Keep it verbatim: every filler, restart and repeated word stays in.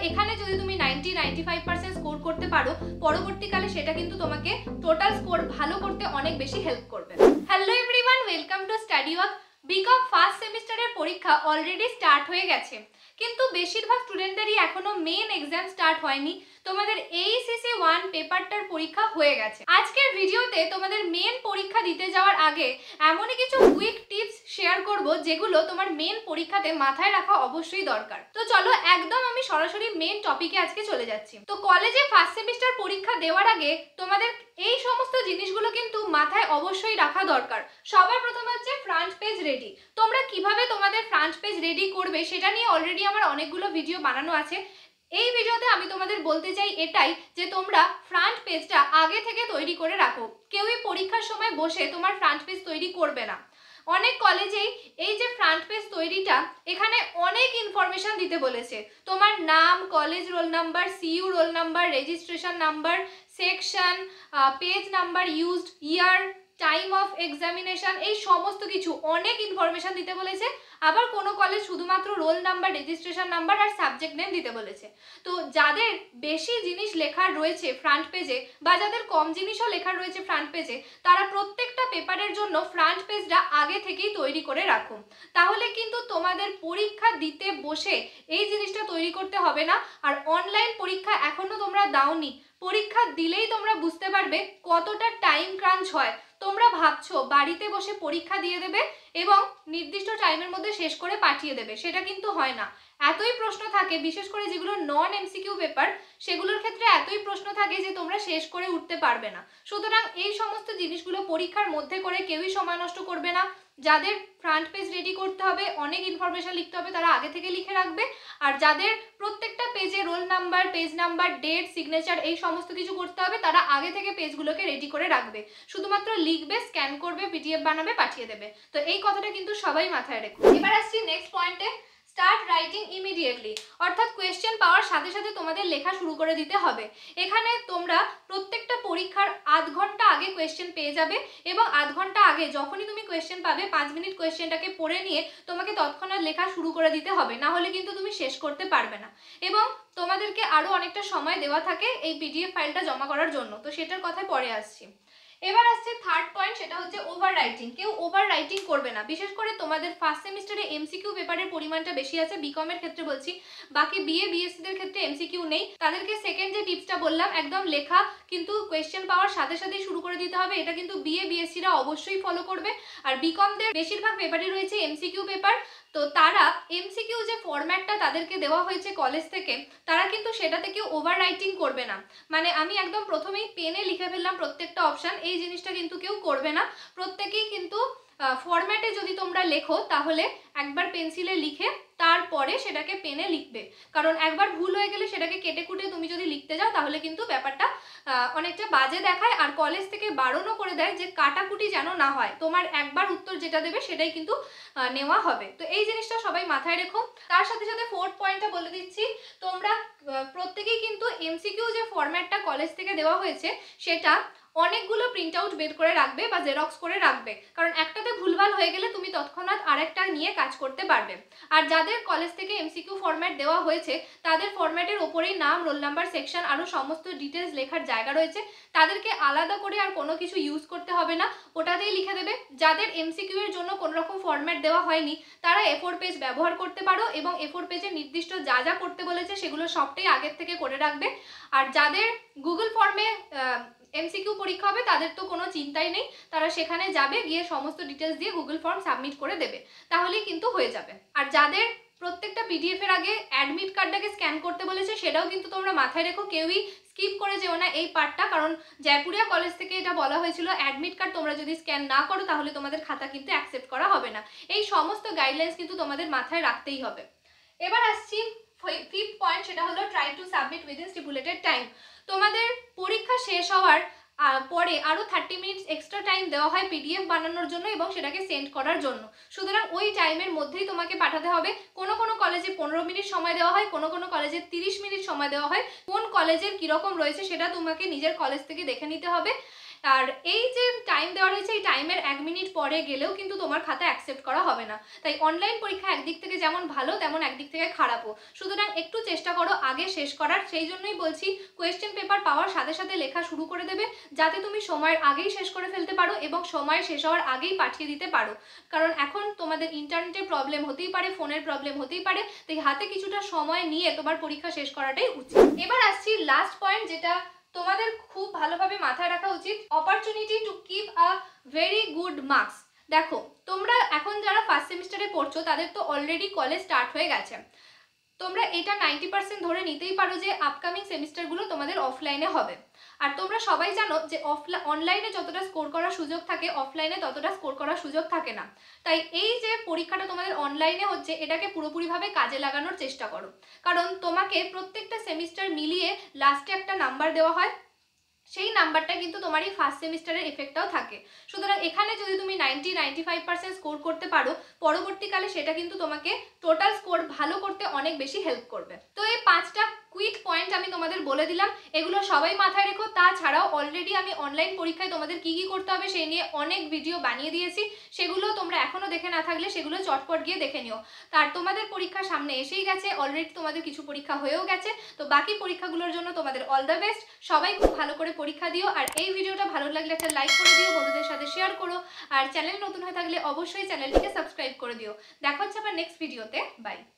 এখানে যদি তুমি ninety ninety five percent score করতে পারো, পরবর্তীকালে সেটা কিন্তু তোমাকে টোটাল স্কোর ভালো করতে অনেক বেশি হেল্প করবে। Hello everyone, welcome to study work. BCom first সেমিস্টারের পরীক্ষা অলরেডি স্টার্ট হয়ে গেছে, কিন্তু বেশিরভাগ স্টুডেন্টদেরই এখনো মেন এক্সাম স্টার্ট হয়নি। তোমাদের এইচএসসি ওয়ান পেপারটার পরীক্ষা হয়ে গেছে। আজকের ভিডিওতে তোমাদের মেন পরীক্ষা দিতে যাওয়ার আগে এমনই কিছু কুইক টিপস শেয়ার করব যেগুলো তোমার মেন পরীক্ষাতে মাথায় রাখা অবশ্যই দরকার। তো চলো একদম আমি সরাসরি মেন টপিকে আজকে চলে যাচ্ছি। তো কলেজে ফার্স্ট সেমিস্টার পরীক্ষা দেওয়ার আগে তোমাদের এই সমস্ত জিনিসগুলো কিন্তু মাথায় অবশ্যই রাখা দরকার। সবার প্রথমে হচ্ছে ফ্রন্ট পেজ রেডি। তোমরা কিভাবে তোমাদের ফ্রন্ট পেজ রেডি করবে সেটা নিয়ে অলরেডি আমার অনেকগুলো ভিডিও বানানো আছে। এই ভিডিওতে আমি তোমাদের বলতে চাই এটাই যে তোমরা ফ্রন্ট পেজটা আগে থেকে তৈরি করে রাখো। কেউই পরীক্ষার সময় বসে তোমার ফ্রন্ট পেজ তৈরি করবে না। অনেক কলেজেই এই যে ফ্রন্ট পেজ তৈরিটা, এখানে অনেক ইনফরমেশন দিতে বলেছে। তোমার নাম, college roll number, CU roll number, registration number, section, page number used, year, time of examination, এই সমস্ত কিছু অনেক ইনফরমেশন দিতে বলেছে। আবার কোনো কলেজ শুধুমাত্র রোল নাম্বার, রেজিস্ট্রেশন নাম্বার আর সাবজেক্ট নেম দিতে বলেছে। তো যাদের বেশি জিনিস লেখার রয়েছে ফ্রন্ট পেজে বা যাদের কম জিনিসও লেখার রয়েছে ফ্রন্ট পেজে, তারা প্রত্যেকটা পেপারের জন্য ফ্রন্ট পেজটা আগে থেকেই তৈরি করে রাখো। তাহলে কিন্তু তোমাদের পরীক্ষা দিতে বসে এই জিনিসটা তৈরি করতে হবে না। আর অনলাইন পরীক্ষা এখনো তোমরা দাওনি, পরীক্ষা দিলেই তোমরা বুঝতে পারবে কতটা টাইম ক্রাঞ্চ হয়। তোমরা ভাবছো বাড়িতে বসে পরীক্ষা দিয়ে দেবে এবং নির্দিষ্ট টাইমের মধ্যে শেষ করে পাঠিয়ে দেবে, সেটা কিন্তু হয় না। এতই প্রশ্ন থাকে, বিশেষ করে যেগুলো নন এমসিকিউ পেপার সেগুলোর ক্ষেত্রে এতই প্রশ্ন থাকে যে তোমরা শেষ করে উঠতে পারবে না। সুতরাং এই সমস্ত জিনিসগুলো পরীক্ষার মধ্যে করে কেউই সময় নষ্ট করবে না। যাদের ফ্রন্ট পেজ রেডি করতে হবে, অনেক ইনফরমেশন লিখতে হবে, তারা আগে থেকে লিখে রাখবে। আর যাদের প্রত্যেকটা পেজে roll number, page number, date, signature এই সমস্ত কিছু করতে হবে, তারা আগে থেকে পেজগুলোকে রেডি করে রাখবে। শুধুমাত্র লিখবে, স্ক্যান করবে, পিডিএফ বানাবে, পাঠিয়ে দেবে। তো এই কথাটা কিন্তু সবাই মাথায় রেখো। এবার আসছি next point, start writing immediately. অর্থাৎ কোয়েশ্চেন পাওয়ার সাথে সাথে তোমাদের লেখা শুরু করে দিতে হবে। এখানে তোমরা প্রত্যেকটা পরীক্ষার আধ ঘন্টা আগে কোয়েশ্চেন পেয়ে যাবে এবং আধ ঘন্টা আগে যখনই তুমি কোয়েশ্চেন পাবে, পাঁচ মিনিট কোয়েশ্চেনটাকে পড়ে নিয়ে তোমাকে তৎক্ষণাৎ লেখা শুরু করে দিতে হবে, না হলে কিন্তু তুমি শেষ করতে পারবে না। এবং তোমাদেরকে আরও অনেকটা সময় দেওয়া থাকে এই পিডিএফ ফাইলটা জমা করার জন্য, তো সেটার কথায় পরে আসছি। এবার আসছে থার্ড পয়েন্ট, সেটা হচ্ছে ওভার রাইটিং। কেউ ওভার রাইটিং করবে না। বিশেষ করে তোমাদের ফার্স্ট সেমিস্টারে এমসিকিউ পেপারের পরিমাণটা বেশি আছে, বিকমের ক্ষেত্রে বলছি, বাকি বিএ বিএসসিদের ক্ষেত্রে এমসিকিউ নেই। তাদেরকে সেকেন্ড যে টিপসটা বললাম, একদম লেখা কিন্তু কোয়েশ্চেন পাওয়ার সাথে সাথেই শুরু করে দিতে হবে। এটা কিন্তু বিএ বিএসসিরা অবশ্যই ফলো করবে। আর বিকমদের বেশিরভাগ পেপারই রয়েছে এমসিকিউ পেপার, তো তারা এমসিকিউ যে ফরম্যাটটা তাদেরকে দেওয়া হয়েছে কলেজ থেকে, তারা কিন্তু সেটাতে কেউ ওভার রাইটিং করবে না। মানে আমি একদম প্রথমেই পেনে লিখে ফেললাম প্রত্যেকটা অপশান, এই জিনিসটা কিন্তু কেউ করবে না। প্রত্যেকেই কিন্তু ফরম্যাটে যদি তোমরা লেখো তাহলে একবার পেন্সিলে লিখে তারপরে সেটাকে পেনে লিখবে, কারণ একবার ভুল হয়ে গেলে সেটাকে কেটে কুটে তুমি যদি লিখতে যাও তাহলে কিন্তু ব্যাপারটা অনেকটা বাজে দেখায়। আর কলেজ থেকে বারণও করে দেয় যে কাটাকুটি যেন না হয়, তোমার একবার উত্তর যেটা দেবে সেটাই কিন্তু নেওয়া হবে। তো এই জিনিসটা সবাই মাথায় রেখো। তার সাথে সাথে ফোর্থ পয়েন্টটা বলে দিচ্ছি, তোমরা প্রত্যেকেই কিন্তু এমসিকিউ যে ফরম্যাটটা কলেজ থেকে দেওয়া হয়েছে সেটা অনেকগুলো প্রিন্ট আউট বের করে রাখবে বা জেরক্স করে রাখবে, কারণ একটাতে ভুলভাল হয়ে গেলে তুমি তৎক্ষণাৎ আরেকটা নিয়ে কাজ করতে পারবে। আর যাদের কলেজ থেকে এমসিকিউ ফরম্যাট দেওয়া হয়েছে তাদের ফরম্যাটের ওপরেই নাম, রোল নাম্বার, সেকশন আরও সমস্ত ডিটেলস লেখার জায়গা রয়েছে, তাদেরকে আলাদা করে আর কোনো কিছু ইউজ করতে হবে না, ওটাতেই লিখে দেবে। যাদের এমসিকিউ এর জন্য কোনো রকম ফরম্যাট দেওয়া হয়নি তারা এ ফোর পেজ ব্যবহার করতে পারো এবং এ ফোর পেজে নির্দিষ্ট যা যা করতে বলেছে সেগুলো সবটাই আগের থেকে করে রাখবে। আর যাদের গুগল ফর্মে এমসিকিউ পরীক্ষা হবে তাদের তো কোনো চিন্তাই নেই, তারা সেখানে যাবে, গিয়ে সমস্ত ডিটেলস দিয়ে গুগল ফর্ম সাবমিট করে দেবে, তাহলেই কিন্তু হয়ে যাবে। আর যাদের প্রত্যেকটা পিডিএফ এর আগে অ্যাডমিট কার্ডটাকে স্ক্যান করতে বলেছে সেটাও কিন্তু তোমরা মাথায় রেখো, কেউই স্কিপ করে যেও না এই পার্টটা, কারণ জয়পুরিয়া কলেজ থেকে এটা বলা হয়েছিল অ্যাডমিট কার্ড তোমরা যদি স্ক্যান না করো তাহলে তোমাদের খাতা কিন্তু অ্যাকসেপ্ট করা হবে না। এই সমস্ত গাইডলাইন্স কিন্তু তোমাদের মাথায় রাখতেই হবে। এবার আসছি ফিফথ পয়েন্ট, সেটা হলো try to submit within stipulated time. তোমাদের পরীক্ষা শেষ হওয়ার পরে আরও থার্টি মিনিটস এক্সট্রা টাইম দেওয়া হয় পিডিএফ বানানোর জন্য এবং সেটাকে সেন্ড করার জন্য। সুতরাং ওই টাইমের মধ্যেই তোমাকে পাঠাতে হবে। কোনো কোনো কলেজে পনেরো মিনিট সময় দেওয়া হয়, কোনো কোনো কলেজে তিরিশ মিনিট সময় দেওয়া হয়। কোন কলেজের কীরকম রয়েছে সেটা তোমাকে নিজের কলেজ থেকে দেখে নিতে হবে। আর এই যে টাইম দেওয়া রয়েছে এই টাইমের এক মিনিট পরে গেলেও কিন্তু তোমার খাতা অ্যাকসেপ্ট করা হবে না। তাই অনলাইন পরীক্ষা একদিক থেকে যেমন ভালো তেমন একদিক থেকে খারাপও। সুতরাং একটু চেষ্টা করো আগে শেষ করার। সেই জন্যই বলছি কোয়েশ্চেন পেপার পাওয়ার সাথে সাথে লেখা শুরু করে দেবে, যাতে তুমি সময়ের আগেই শেষ করে ফেলতে পারো এবং সময় শেষ হওয়ার আগেই পাঠিয়ে দিতে পারো। কারণ এখন তোমাদের ইন্টারনেটের প্রবলেম হতেই পারে, ফোনের প্রবলেম হতেই পারে, তাই হাতে কিছুটা সময় নিয়ে তোমার পরীক্ষা শেষ করাটাই উচিত। এবার আসছি লাস্ট পয়েন্ট, যেটা তোমাদের খুব ভালোভাবে মাথায় রাখা উচিত, opportunity to keep a very good marks. দেখো তোমরা এখন যারা ফার্স্ট সেমিস্টারে পড়ছো তাদের তো অলরেডি কলেজ স্টার্ট হয়ে গেছে। তোমরা এটা নাইনটি পার্সেন্ট ধরে নিতেই পারো যে আপকামিং সেমিস্টারগুলো তোমাদের অফলাইনে হবে। আর তোমরা সবাই জানো যে অফলাইন অনলাইনে যতটা স্কোর করার সুযোগ থাকে অফলাইনে ততটা স্কোর করার সুযোগ থাকে না। তাই এই যে পরীক্ষাটা তোমাদের অনলাইনে হচ্ছে এটাকে পুরোপুরিভাবে কাজে লাগানোর চেষ্টা করো। কারণ তোমাকে প্রত্যেকটা সেমিস্টার মিলিয়ে লাস্টে একটা নাম্বার দেওয়া হয়, সেই নাম্বারটা কিন্তু তোমার এই ফার্স্ট সেমিস্টারের এফেক্টটাও থাকে। সুতরাং এখানে যদি তুমি ninety ninety five percent score করতে পারো পরবর্তীকালে সেটা কিন্তু তোমাকে টোটাল স্কোর ভালো করতে অনেক বেশি হেল্প করবে। তো এই পাঁচটা কুইক পয়েন্ট আমি তোমাদের বলে দিলাম, এগুলো সবাই মাথায় রেখো। তাছাড়াও অলরেডি আমি অনলাইন পরীক্ষায় তোমাদের কি কি করতে হবে সেই নিয়ে অনেক ভিডিও বানিয়ে দিয়েছি, সেগুলো তোমরা এখনো দেখে না থাকলে সেগুলো চটপট গিয়ে দেখে নিও। তার তোমাদের পরীক্ষা সামনে এসেই গেছে, অলরেডি তোমাদের কিছু পরীক্ষা হয়েও গেছে। তো বাকি পরীক্ষাগুলোর জন্য তোমাদের অল দ্য বেস্ট। সবাই খুব ভালো করে পরীক্ষা দিও। আর এই ভিডিওটা ভালো লাগলে একটা লাইক করে দিও, বন্ধুদের সাথে শেয়ার করো। আর চ্যানেল নতুন হয়ে থাকলে অবশ্যই চ্যানেলটিকে সাবস্ক্রাইব করে দিও। দেখা হচ্ছে আবার নেক্সট ভিডিওতে। বাই।